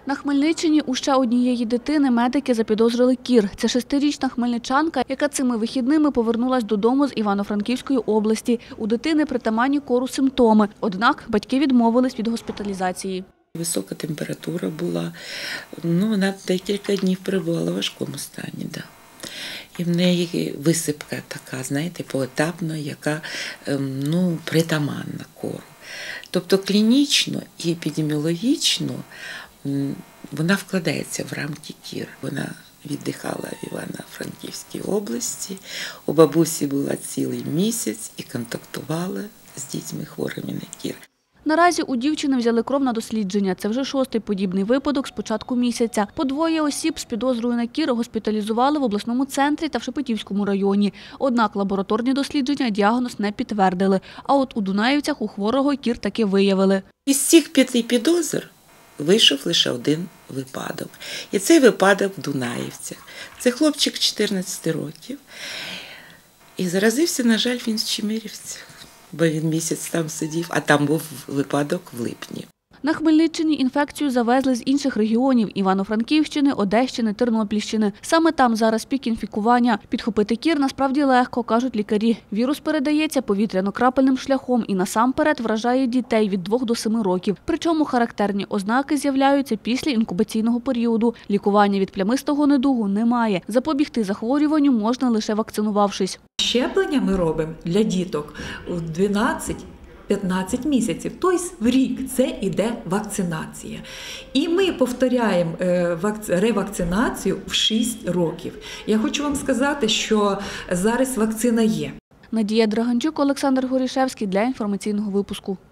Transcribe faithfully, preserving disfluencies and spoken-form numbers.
На Хмельниччині у ще однієї дитини медики запідозрили кір. Це шестирічна хмельничанка, яка цими вихідними повернулась додому з Івано-Франківської області. У дитини притаманні кору симптоми, однак батьки відмовились від госпіталізації. Висока температура була, ну, вона декілька днів перебувала в важкому стані. Да. І в неї висипка така, знаєте, поетапна, яка ну, притаманна кору. Тобто клінічно і епідеміологічно вона вкладається в рамки кір. Вона віддихала в Івано-Франківській області, у бабусі була цілий місяць і контактувала з дітьми хворими на кір. Наразі у дівчини взяли кров на дослідження. Це вже шостий подібний випадок з початку місяця. По двоє осіб з підозрою на кір госпіталізували в обласному центрі та в Шепетівському районі. Однак лабораторні дослідження діагноз не підтвердили. А от у Дунаївцях у хворого кір таки виявили. Із цих п'яти підозр вийшов лише один випадок. І цей випадок в Дунаївцях. Це хлопчик чотирнадцяти років. І заразився, на жаль, він в Чемерівцях. Бо він місяць там сидів, а там був випадок в липні. На Хмельниччині інфекцію завезли з інших регіонів – Івано-Франківщини, Одещини, Тернопільщини. Саме там зараз пік інфікування. Підхопити кір насправді легко, кажуть лікарі. Вірус передається повітряно-крапельним шляхом і насамперед вражає дітей від двох до семи років. Причому характерні ознаки з'являються після інкубаційного періоду. Лікування від плямистого недугу немає. Запобігти захворюванню можна лише вакцинувавшись. Щеплення ми робимо для діток у дванадцять-п'ятнадцять місяців, тобто в рік це йде вакцинація. І ми повторяємо ревакцинацію в шість років. Я хочу вам сказати, що зараз вакцина є. Надія Драганчук, Олександр Горішевський для інформаційного випуску.